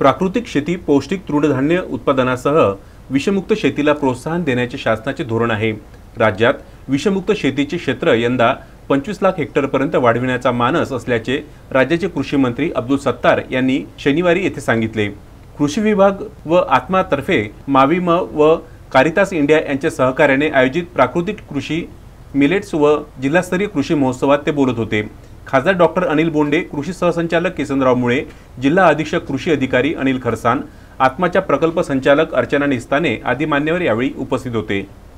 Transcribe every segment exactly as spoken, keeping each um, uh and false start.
प्राकृतिक शेती, पौष्टिक तृणधान्य उत्पादनासह विषमुक्त शेतीला प्रोत्साहन देण्याचे शासनाचे धोरण आहे। राज्यात विषमुक्त शेतीचे क्षेत्र यंदा पंचवीस लाख हेक्टरपर्यंत वाढविण्याचा मानस असल्याचे राज्याचे कृषी मंत्री अब्दुल सत्तार यांनी शनिवारी येथे सांगितले। कृषी विभाग व आत्मातर्फे माविम व कारितास इंडिया यांच्या सहकार्याने आयोजित प्राकृतिक कृषी मिलेट्स व जिल्हास्तरीय कृषी महोत्सवात ते बोलत होते। खासदार डॉक्टर अनिल बोंडे, कृषी सहसंचालक किसनराव मुळे, जिल्हा अधीक्षक कृषी अधिकारी अनिल खरसान, आत्माच्या प्रकल्प संचालक अर्चना निस्ताने आदी मान्यवर यावेळी उपस्थित होते।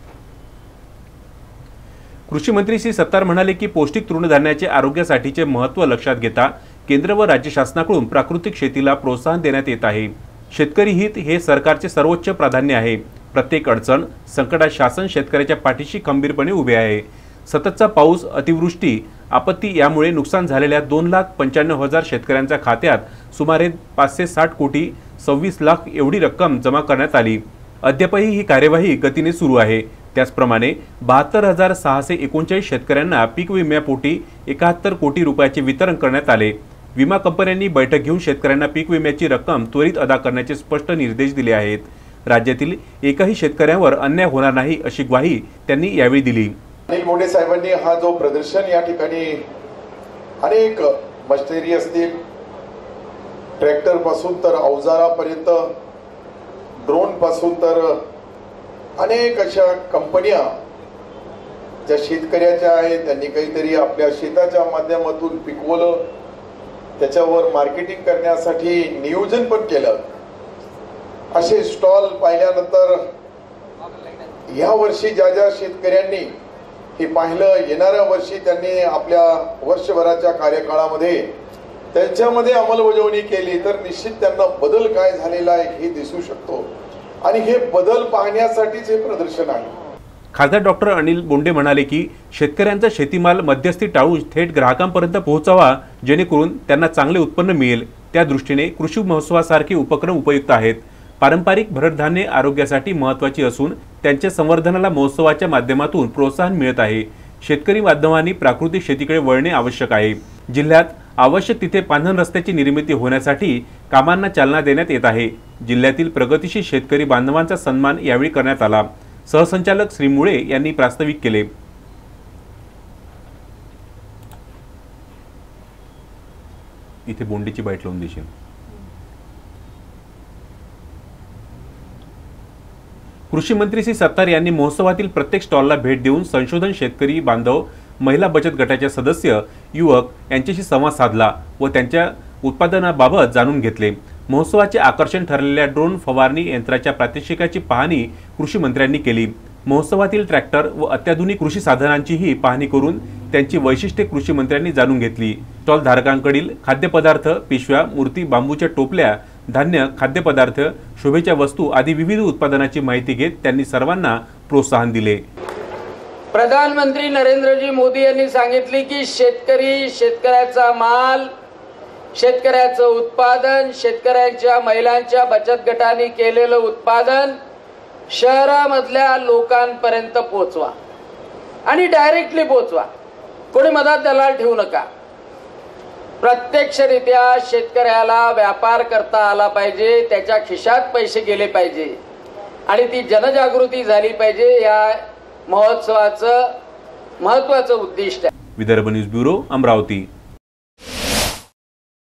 कृषी मंत्री श्री सत्तार म्हणाले की पौष्टिक तृणधान्याचे आरोग्यासाठीचे महत्त्व लक्षात घेता केंद्र व राज्य शासनाकडून प्राकृतिक शेतीला प्रोत्साहन देण्यात येत आहे। शेतकरी हित हे सरकारचे सर्वोच्च प्राधान्य आहे। प्रत्येक अडचण, संकटात शासन शेतकऱ्याच्या पाठीशी खंबीरपणे उभे आहे। सततचा पाऊस, अतिवृष्टी, आपत्ती यामुळे नुकसान झालेल्या दोन लाख पंच्याण्णव हजार शेतकऱ्यांच्या खात्यात सुमारे पाचशे साठ कोटी सव्वीस लाख एवढी रक्कम जमा करण्यात आली। अद्यापही ही कार्यवाही गतीने सुरू आहे। त्याचप्रमाणे बहात्तर हजार सहाशे एकोणचाळीस शेतकऱ्यांना पीक विम्यापोटी एकाहत्तर कोटी रुपयाचे वितरण करण्यात आले। विमा कंपन्यांनी बैठक घेऊन शेतकऱ्यांना पीक विम्याची रक्कम त्वरित अदा करण्याचे स्पष्ट निर्देश दिले आहेत। राज्यातील एकही शेतकऱ्यांवर अन्याय होणार नाही अशी ग्वाही त्यांनी यावेळी दिली। अनिल बोंडे साहेबांनी हा जो प्रदर्शन या ठिकाणी अनेक मशिनरी असतील, ट्रॅक्टर पासून तर अवजारापर्यंत, ड्रोन पासून तर अनेक अशा कंपन्या ज्या शेतकऱ्याच्या आहेत, त्यांनी काहीतरी आपल्या शेताच्या माध्यमातून पिकवलं, त्याच्यावर मार्केटिंग करण्यासाठी नियोजन पण केलं। असे स्टॉल पाहिल्यानंतर या वर्षी ज्या ज्या शेतकऱ्यांनी हे पाहिलं, येणाऱ्या वर्षी त्यांनी आपल्या वर्षभराच्या कार्यकाळामध्ये त्यांच्यामध्ये अंमलबजावणी केली तर निश्चित त्यांना बदल काय झालेला आहे हे दिसू शकतो आणि हे बदल पाहण्यासाठीच हे प्रदर्शन आहे। खासदार डॉक्टर अनिल बोंडे म्हणाले की शेतकऱ्यांचा शेतीमाल मध्यस्थी टाळून थेट ग्राहकांपर्यंत पोहोचावा, जेणेकरून त्यांना चांगले उत्पन्न मिळेल। त्या दृष्टीने कृषी महोत्सवासारखे उपक्रम उपयुक्त आहेत। पारंपरिक भरडधान्ये आरोग्यासाठी महत्त्वाची असून त्यांच्या संवर्धनाला महोत्सवाच्या माध्यमातून प्रोत्साहन मिळत आहे। शेतकरी बांधवांनी प्राकृतिक शेतीकडे वळणे आवश्यक आहे। जिल्ह्यात आवश्यक तिथे पांधन रस्त्याची निर्मिती होण्यासाठी कामांना चालना देण्यात येत आहे। जिल्ह्यातील प्रगतीशील शेतकरी बांधवांचा सन्मान यावेळी करण्यात आला। सहसंचालक श्री मुळे यांनी प्रास्ताविक केले। इथे बोंडीची बाईट लावून देशील। कृषी मंत्री श्री सत्तार यांनी महोत्सवातील प्रत्येक स्टॉलला भेट देऊन संशोधन, शेतकरी बांधव, महिला बचत गटाचे सदस्य, युवक यांच्याशी संवाद साधला व त्यांच्या उत्पादनाबाबत जाणून घेतले। महोत्सवाचे आकर्षण ठरलेल्या ड्रोन फवारणी यंत्राच्या प्रात्यक्षिकाची पाहणी कृषी मंत्र्यांनी केली। महोत्सवातील ट्रॅक्टर व अत्याधुनिक कृषी साधनांचीही पाहणी करून त्यांची वैशिष्ट्ये कृषी मंत्र्यांनी जाणून घेतली। स्टॉल धारकांकडील खाद्यपदार्थ, पिशव्या, मूर्ती, बांबूच्या टोपल्या, धान्य, खाद्यपदार्थ, शोभेच्या वस्तू आदी विविध उत्पादनाची माहिती घेत त्यांनी सर्वांना प्रोत्साहन दिले। प्रधानमंत्री नरेंद्रजी मोदी यांनी सांगितले की शेतकरी, शेतकऱ्याचा माल, शेतकऱ्याचं उत्पादन, शेतकऱ्यांच्या महिलांच्या बचत गटांनी केलेलं उत्पादन शहरामधल्या लोकांपर्यंत पोहोचवा आणि डायरेक्टली पोहोचवा। कोणी मधात दलाल ठेवू नका। प्रत्यक्षरित्या शेतकऱ्याला व्यापार करता आला पाहिजे, त्याच्या खिशात पैसे गेले पाहिजे आणि ती जनजागृती झाली पाहिजे। या महोत्सवाचं महत्त्वाचं उद्दिष्ट आहे। Vidarbha news bureau, Amravati.